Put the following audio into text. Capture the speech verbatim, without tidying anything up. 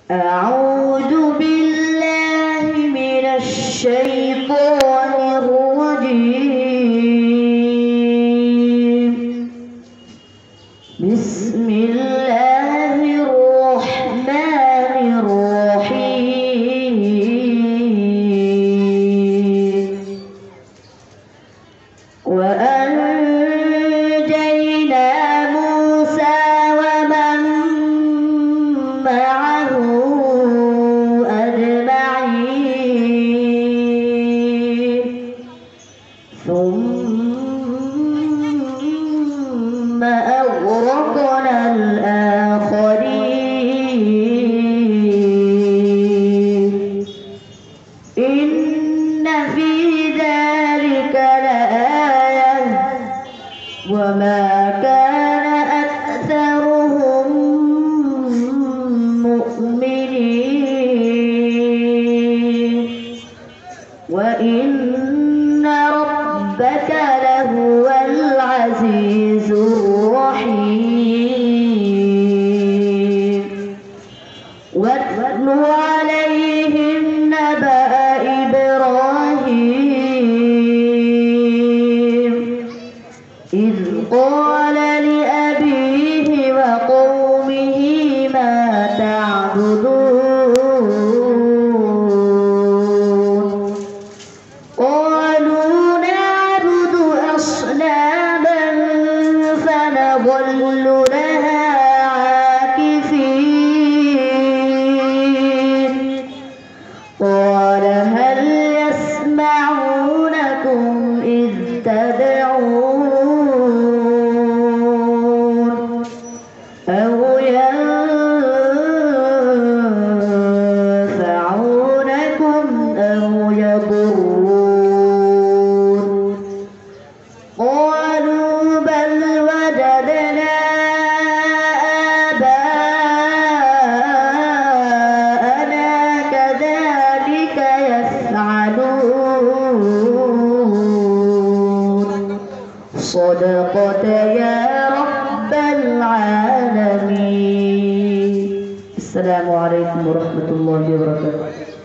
أعوذ بالله من الشيطان الرجيم. بسم الله الرحمن الرحيم. وأنجينا موسى ومن معه أجمعين. ثم أغرقنا الآخرين. إن في ذلك لآية وما كان أكثرهم مؤمنين وإن ربك لهو العزيز الرحيم. واتل عليهم نبأ إبراهيم إذ قال لأبيه وقومه ما تعبدون. قالوا نعبد أصناما فنظل لها عاكفين. قال هل يسمعونكم إذ تدعون أو ينفعونكم أو يضرون. قالوا بل وجدنا آباءنا كذلك يفعلون. صدقت يا رب العالمين. السلام عليكم ورحمة الله وبركاته.